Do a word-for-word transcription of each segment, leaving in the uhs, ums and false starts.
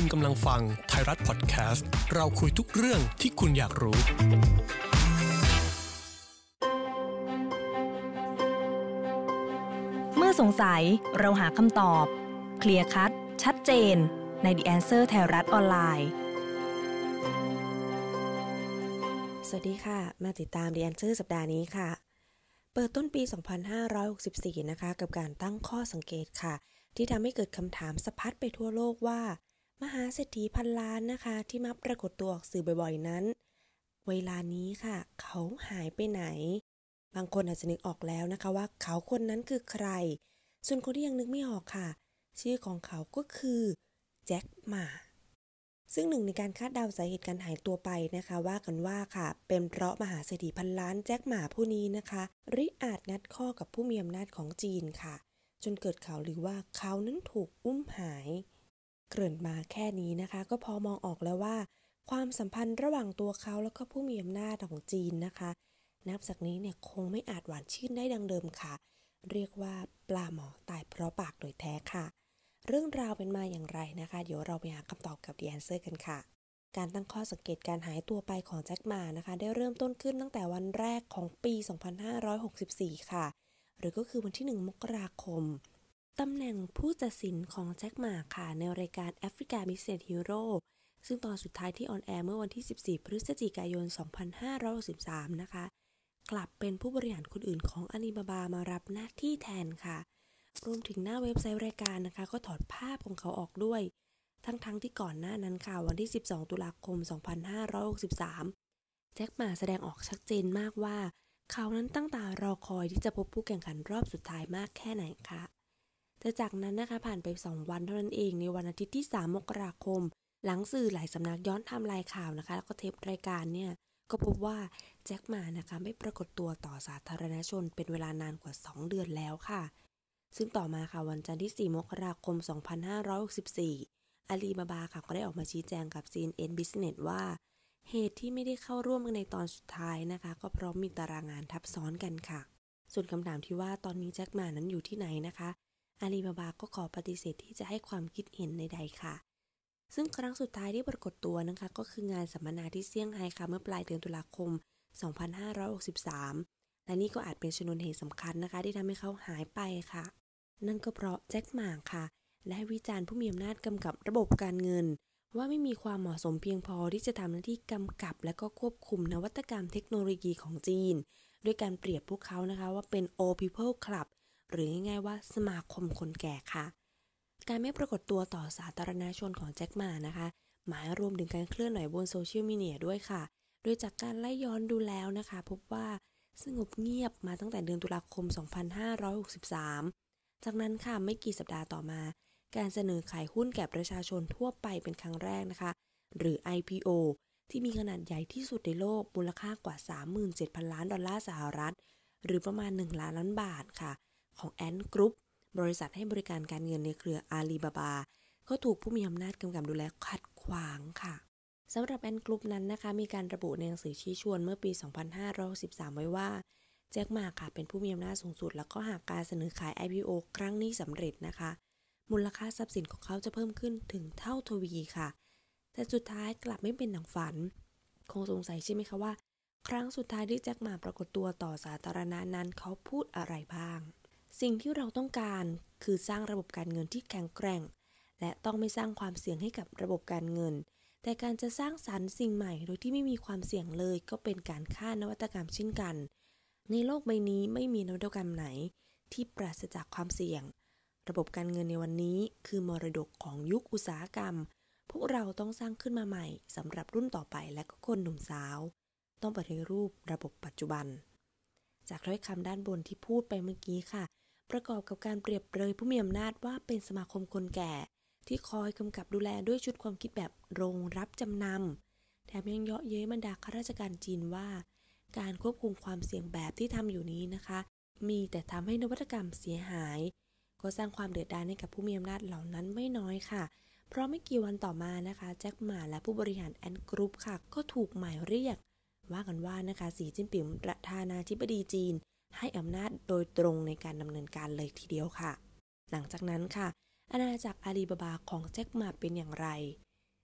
กำลังฟังไทยรัฐพอดแคสต์เราคุยทุกเรื่องที่คุณอยากรู้เมื่อสงสัยเราหาคำตอบเคลียร์คัดชัดเจนใน The Answer ไทยรัฐออนไลน์สวัสดีค่ะมาติดตาม The Answer สัปดาห์นี้ค่ะเปิดต้นปี สองพันห้าร้อยหกสิบสี่ นะคะกับการตั้งข้อสังเกตค่ะที่ทำให้เกิดคำถามสะพัดไปทั่วโลกว่ามหาเศรษฐีพันล้านนะคะที่มักปรากฏตัวออกสื่อบ่อยๆนั้นเวลานี้ค่ะเขาหายไปไหนบางคนอาจจะนึกออกแล้วนะคะว่าเขาคนนั้นคือใครส่วนคนที่ยังนึกไม่ออกค่ะชื่อของเขาก็คือแจ็คหม่าซึ่งหนึ่งในการคาดเดาสาเหตุการหายตัวไปนะคะว่ากันว่าค่ะเป็นเพราะมหาเศรษฐีพันล้านแจ็คหม่าผู้นี้นะคะริอาจงัดข้อกับผู้มีอำนาจของจีนค่ะจนเกิดข่าวลือว่าเขานั้นถูกอุ้มหายเกริ่นมาแค่นี้นะคะก็พอมองออกแล้วว่าความสัมพันธ์ระหว่างตัวเขาแล้วก็ผู้มีอำนาจของจีนนะคะนับจากนี้เนี่ยคงไม่อาจหวานชื่นได้ดังเดิมค่ะเรียกว่าปลาหมอตายเพราะปากโดยแท้ค่ะเรื่องราวเป็นมาอย่างไรนะคะเดี๋ยวเราไปหาคำตอบกับ The Answer กันค่ะการตั้งข้อสังเกตการหายตัวไปของแจ็คหม่านะคะได้เริ่มต้นขึ้นตั้งแต่วันแรกของปี สองพันห้าร้อยหกสิบสี่ ค่ะหรือก็คือวันที่ หนึ่ง มกราคมตำแหน่งผู้ตัดสินของแจ็คหม่าค่ะในรายการ Africa Business Hero ซึ่งตอนสุดท้ายที่ออนแอร์เมื่อวันที่ สิบสี่ พฤศจิกายน สองพันห้าร้อยหกสิบสาม นะคะกลับเป็นผู้บริหารคนอื่นของอาลีบาบามารับหน้าที่แทนค่ะรวมถึงหน้าเว็บไซต์รายการนะคะก็ถอดภาพของเขาออกด้วยทั้งๆ ท, ที่ก่อนหน้านั้นค่ะวันที่ สิบสอง ตุลาคม สองพันห้าร้อยหกสิบสาม แจ็คหม่าแสดงออกชัดเจนมากว่าเขานั้นตั้งตารอคอยที่จะพบผู้แข่งขันรอบสุดท้ายมากแค่ไหนค่ะแต่จากนั้นนะคะผ่านไปสองวันเท่านั้นเองในวันอาทิตย์ที่ สาม มกราคมหลังสื่อหลายสำนักย้อนไทม์ไลน์ข่าวนะคะแล้วก็เทปรายการเนี่ยก็พบว่าแจ็คหม่านะคะไม่ปรากฏตัวต่อสาธารณชนเป็นเวลานานกว่าสองเดือนแล้วค่ะซึ่งต่อมาค่ะวันจันทร์ที่ สี่ มกราคม สองพันห้าร้อยหกสิบสี่ อาลีบาบาค่ะก็ได้ออกมาชี้แจงกับ ซี เอ็น เอ็น Business ว่าเหตุที่ไม่ได้เข้าร่วมในตอนสุดท้ายนะคะก็เพราะมีตารางงานทับซ้อนกันค่ะส่วนคำถามที่ว่าตอนนี้แจ็คหม่านั้นอยู่ที่ไหนนะคะอาลีบาบาก็ขอปฏิเสธที่จะให้ความคิดเห็นใดๆค่ะซึ่งครั้งสุดท้ายที่ปรากฏตัวนะคะก็คืองานสัมมนาที่เซี่ยงไฮ้ค่ะเมื่อปลายเดือนตุลาคม สองพันห้าร้อยหกสิบสาม และนี่ก็อาจเป็นชนวนเหตุสำคัญนะคะที่ทำให้เขาหายไปค่ะนั่นก็เพราะแจ็คหม่าค่ะและวิจารณ์ผู้มีอำนาจกำกับระบบการเงินว่าไม่มีความเหมาะสมเพียงพอที่จะทำหน้าที่กำกับและก็ควบคุมนวัตกรรมเทคโนโลยีของจีนด้วยการเปรียบพวกเขานะคะว่าเป็น Old People Club หรือง่ายๆว่าสมาคมคนแก่ค่ะการไม่ปรากฏตัวต่อสาธารณชนของแจ็คหม่านะคะหมายรวมถึงการเคลื่อนไหวบนโซเชียลมีเดียด้วยค่ะโดยจากการไล่ย้อนดูแล้วนะคะพบว่าสงบเงียบมาตั้งแต่เดือนตุลาคม สองพันห้าร้อยหกสิบสาม จากนั้นค่ะไม่กี่สัปดาห์ต่อมาการเสนอขายหุ้นแก่ประชาชนทั่วไปเป็นครั้งแรกนะคะหรือ ไอ พี โอ ที่มีขนาดใหญ่ที่สุดในโลกมูลค่ากว่า สามหมื่นเจ็ดพัน ล้านดอลลาร์สหรัฐหรือประมาณหนึ่งล้านล้านบาทค่ะของ Ant Group บริษัทให้บริการการเงินในเครืออาลีบาบาก็ถูกผู้มีอำนาจกำกับดูแลขัดขวางค่ะสำหรับ Ant Group นั้นนะคะมีการระบุในหนังสือชี้ชวนเมื่อปี สองพันห้าร้อยหกสิบสาม ไว้ว่าแจ็คหม่าค่ะเป็นผู้มีอำนาจสูงสุดแล้วก็หากการเสนอขาย ไอ พี โอ ครั้งนี้สำเร็จนะคะมูลค่าทรัพย์สินของเขาจะเพิ่มขึ้นถึงเท่าทวีค่ะแต่สุดท้ายกลับไม่เป็นดังฝันคงสงสัยใช่ไหมคะว่าครั้งสุดท้ายที่แจ็คหม่าปรากฏตัวต่อสาธารณะนั้นเขาพูดอะไรบ้างสิ่งที่เราต้องการคือสร้างระบบการเงินที่แข็งแกร่งและต้องไม่สร้างความเสี่ยงให้กับระบบการเงินแต่การจะสร้างสรรค์สิ่งใหม่โดยที่ไม่มีความเสี่ยงเลยก็เป็นการฆ่านวัตกรรมเช่นกันในโลกใบนี้ไม่มีนวัตกรรมไหนที่ปราศจากความเสี่ยงระบบการเงินในวันนี้คือมรดกของยุคอุตสาหกรรมพวกเราต้องสร้างขึ้นมาใหม่สำหรับรุ่นต่อไปและก็คนหนุ่มสาวต้องปฏิรูประบบปัจจุบันจากถ้อยคำด้านบนที่พูดไปเมื่อกี้ค่ะประกอบกับการเปรียบเปรยผู้มีอำนาจว่าเป็นสมาคมคนแก่ที่คอยกำกับดูแลด้วยชุดความคิดแบบโรงรับจำนำแถมยังเยาะเย้ยบรรดาข้าราชการจีนว่าการควบคุมความเสี่ยงแบบที่ทำอยู่นี้นะคะมีแต่ทำให้นวัตกรรมเสียหายก็สร้างความเดือดดาลให้กับผู้มีอำนาจเหล่านั้นไม่น้อยค่ะเพราะไม่กี่วันต่อมานะคะแจ็คหม่าและผู้บริหาร Ant Group ค่ะก็ถูกหมายเรียกว่ากันว่านะคะสีจิ้นผิงประธานาธิบดีจีนให้อำนาจโดยตรงในการดำเนินการเลยทีเดียวค่ะหลังจากนั้นค่ะอาณาจักรอาลีบาบาของแจ็คหม่าเป็นอย่างไร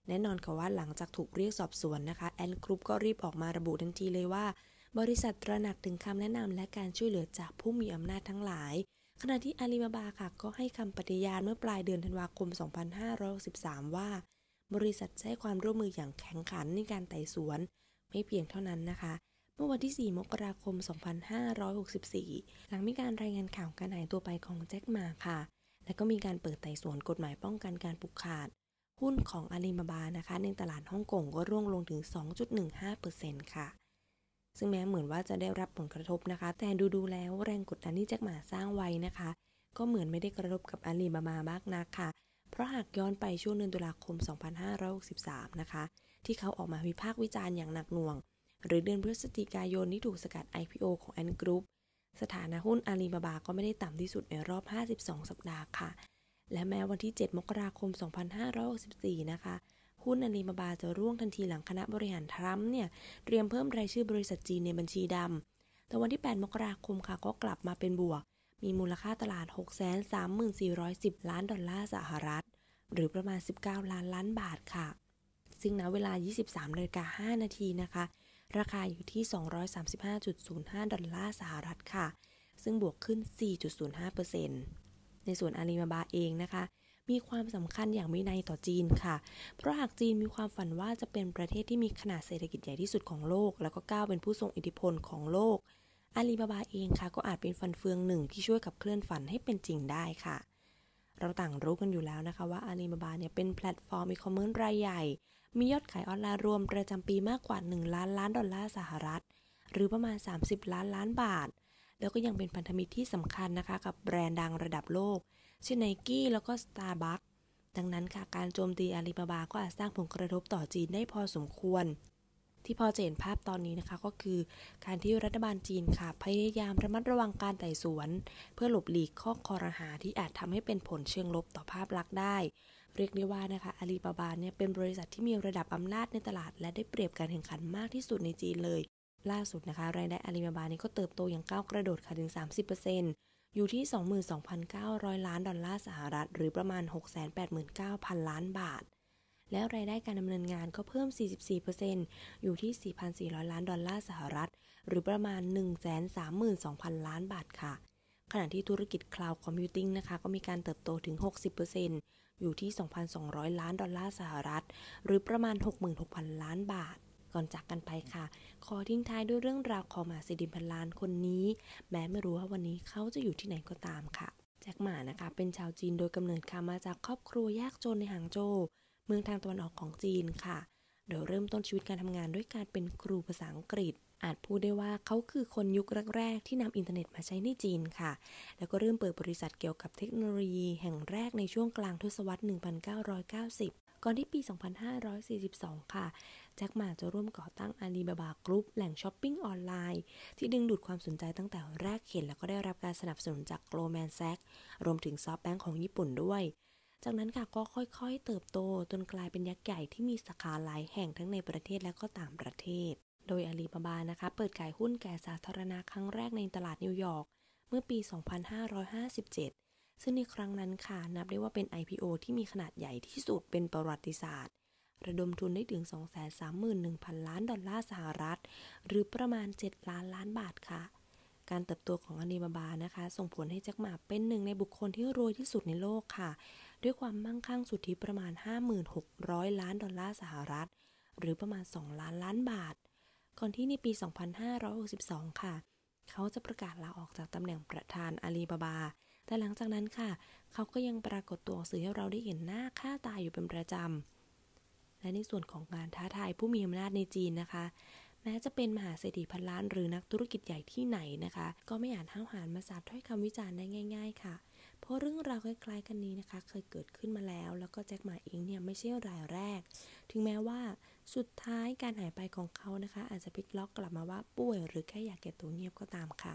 แน่นอนค่ะว่าหลังจากถูกเรียกสอบสวนนะคะแอนกรุ๊ปก็รีบออกมาระบุทันทีเลยว่าบริษัทตระหนักถึงคำแนะนำและการช่วยเหลือจากผู้มีอำนาจทั้งหลายขณะที่อาลีบาบาค่ะก็ให้คำปฏิญาณเมื่อปลายเดือนธันวาคมสองพันห้าร้อยหกสิบสามว่าบริษัทให้ความร่วมมืออย่างแข็งขันในการไต่สวนไม่เพียงเท่านั้นนะคะเมื่อวันที่สี่มกราคมสองพันห้าร้อยหกสิบสี่หลังมีการรายงานข่าวการหายตัวไปของแจ็คหม่าค่ะและก็มีการเปิดไต่สวนกฎหมายป้องกันการผูกขาดหุ้นของอาลีบาบานะคะในตลาดฮ่องกงก็ร่วงลงถึง สองจุดหนึ่งห้าเปอร์เซ็นต์ ค่ะซึ่งแม้เหมือนว่าจะได้รับผลกระทบนะคะแต่ดูๆแล้วแรงกดดันที่แจ็คหม่าสร้างไว้นะคะก็เหมือนไม่ได้กระทบกับอาลีบาบามากนักค่ะเพราะหากย้อนไปช่วงเดือนตุลาคมสองพันห้าร้อยหกสิบสามนะคะที่เขาออกมาวิพากษ์วิจารณ์อย่างหนักหน่วงหรือเดือนพฤศจิกายนที่ถูกสกัด ไอ พี โอ ของ Ant Group สถานะหุ้นอาลีบาบาก็ไม่ได้ต่ำที่สุดในรอบห้าสิบสองสัปดาห์ค่ะและแม้วันที่เจ็ดมกราคมสองพันห้าร้อยหกสิบสี่นะคะหุ้นอาลีบาบาจะร่วงทันทีหลังคณะบริหารทรัมป์เนี่ยเตรียมเพิ่มรายชื่อบริษัทจีนในบัญชีดำแต่วันที่แปดมกราคมค่ะก็กลับมาเป็นบวกมีมูลค่าตลาด หกแสนสามหมื่นสี่ร้อยสิบ ล้านดอลลาร์สหรัฐหรือประมาณสิบเก้าล้านล้านบาทค่ะซึ่งณเวลา ยี่สิบสามนาฬิกาห้านาทีนะคะราคาอยู่ที่ สองร้อยสามสิบห้าจุดศูนย์ห้า ดอลลาร์สหรัฐค่ะซึ่งบวกขึ้น สี่จุดศูนย์ห้าเปอร์เซ็นต์ ในส่วนอาลีบาบาเองนะคะมีความสำคัญอย่างมีนัยต่อจีนค่ะเพราะหากจีนมีความฝันว่าจะเป็นประเทศที่มีขนาดเศรษฐกิจใหญ่ที่สุดของโลกแล้วก็ก้าวเป็นผู้ทรงอิทธิพลของโลกอาลีบาบาเองค่ะก็อาจเป็นฟันเฟืองหนึ่งที่ช่วยขับเคลื่อนฝันให้เป็นจริงได้ค่ะเราต่างรู้กันอยู่แล้วนะคะว่าอาลีบาบาเนี่ยเป็นแพลตฟอร์มอีคอมเมิร์ซรายใหญ่มียอดขายออนไลน์รวมประจำปีมากกว่าหนึ่งล้านล้านดอลลาร์สหรัฐหรือประมาณสามสิบล้านล้านบาทแล้วก็ยังเป็นพันธมิตรที่สำคัญนะคะกับแบรนด์ดังระดับโลกเช่น Nike แล้วก็ Starbucks ดังนั้นค่ะการโจมตีอาลีบาบาก็อาจสร้างผลกระทบต่อจีนได้พอสมควรที่พอจะเห็นภาพตอนนี้นะคะก็คือการที่รัฐบาลจีนค่ะพยายามระมัดระวังการไต่สวนเพื่อหลบหลีกข้อคอรหาที่อาจทำให้เป็นผลเชิงลบต่อภาพลักษณ์ได้เรียกได้ว่านะคะอาลีบาบาเนี่ยเป็นบริษัทที่มีระดับอำนาจในตลาดและได้เปรียบการแข่งขันมากที่สุดในจีนเลยล่าสุดนะคะรายได้อาลีบาบานี่ก็เติบโตอย่างก้าวกระโดดค่ะถึง สามสิบเปอร์เซ็นต์ อยู่ที่ สองหมื่นสองพันเก้าร้อย ล้านดอลลาร์สหรัฐหรือประมาณ หกแสนแปดหมื่นเก้าพัน ล้านบาทและรายได้การดำเนินงานก็เพิ่ม สี่สิบสี่เปอร์เซ็นต์ อยู่ที่ สี่พันสี่ร้อย ล้านดอลลาร์สหรัฐหรือประมาณ หนึ่งแสนสามหมื่นสองพัน ล้านบาทค่ะขณะที่ธุรกิจ Cloud Computing นะคะก็มีการเติบโตถึง หกสิบเปอร์เซ็นต์ อยู่ที่ สองพันสองร้อย ล้านดอลลาร์สหรัฐหรือประมาณ หกหมื่นหกพัน ล้านบาทก่อนจากกันไปค่ะขอทิ้งท้ายด้วยเรื่องราวของหม่า ซีดินพันล้านคนนี้แม้ไม่รู้ว่าวันนี้เขาจะอยู่ที่ไหนก็ตามค่ะแจ็คหม่านะคะเป็นชาวจีนโดยกำเนิดค่ะมาจากครอบครัวยากจนในหางโจวเมืองทางตะวันออกของจีนค่ะโดยเริ่มต้นชีวิตการทำงานด้วยการเป็นครูภาษาอังกฤษอาจพูดได้ว่าเขาคือคนยุคแรกๆที่นำอินเทอร์เน็ตมาใช้ในจีนค่ะแล้วก็เริ่มเปิดบริษัทเกี่ยวกับเทคโนโลยีแห่งแรกในช่วงกลางทศวรรษหนึ่งพันเก้าร้อยเก้าสิบก่อนที่ปีสองพันห้าร้อยสี่สิบสองค่ะแจ็คหม่าจะร่วมก่อตั้งอาลีบาบากรุ๊ปแหล่งช้อปปิ้งออนไลน์ที่ดึงดูดความสนใจตั้งแต่แรกเห็นแล้วก็ได้รับการสนับสนุนจาก Goldman Sachs รวมถึง SoftBank ของญี่ปุ่นด้วยจากนั้นค่ะก็ค่อยๆเติบโตจนกลายเป็นยักษ์ใหญ่ที่มีสาขาหลายแห่งทั้งในประเทศและก็ต่างประเทศโดยอาลีบาบานะคะเปิดขายหุ้นแก่สาธารณะครั้งแรกในตลาดนิวยอร์กเมื่อปี สองพันห้าร้อยห้าสิบเจ็ด ซึ่งในครั้งนั้นค่ะนับได้ว่าเป็น ไอ พี โอ ที่มีขนาดใหญ่ที่สุดเป็นประวัติศาสตร์ระดมทุนได้ถึง สองแสนสามหมื่นหนึ่งพัน ล้านดอลลาร์สหรัฐหรือประมาณเจ็ดล้านล้านบาทค่ะการเติบโตของอาลีบาบานะคะส่งผลให้แจ็คหม่าเป็นหนึ่งในบุคคลที่รวยที่สุดในโลกค่ะด้วยความมั่งคั่งสุทธิประมาณ ห้าหมื่นหกร้อย ล้านดอลลาร์สหรัฐหรือประมาณสองล้านล้านบาทก่อนที่ในปี สองพันห้าร้อยหกสิบสอง ค่ะเขาจะประกาศลาออกจากตำแหน่งประธานอาลีบาบาแต่หลังจากนั้นค่ะเขาก็ยังปรากฏตัวสื่อให้เราได้เห็นหน้าค่าตาอยู่เป็นประจำและในส่วนของการท้าทายผู้มีอำนาจในจีนนะคะแม้จะเป็นมหาเศรษฐีพันล้านหรือนักธุรกิจใหญ่ที่ไหนนะคะก็ไม่อาจห้าวหาญมาสาดถ้อยคำวิจารณ์ได้ง่ายๆค่ะเพราะเรื่องราวคล้ายๆกันนี้นะคะเคยเกิดขึ้นมาแล้วแล้วก็แจ็คหม่าเองเนี่ยไม่ใช่รายแรกถึงแม้ว่าสุดท้ายการหายไปของเขานะคะอาจจะพลิกล็อกกลับมาว่าป่วยหรือแค่อยากเก็บตัวเงียบก็ตามค่ะ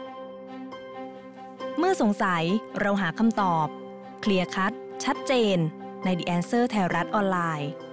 เมื่อสงสัยเราหาคำตอบเคลียร์คัดชัดเจนใน The Answer ไทยรัฐออนไลน์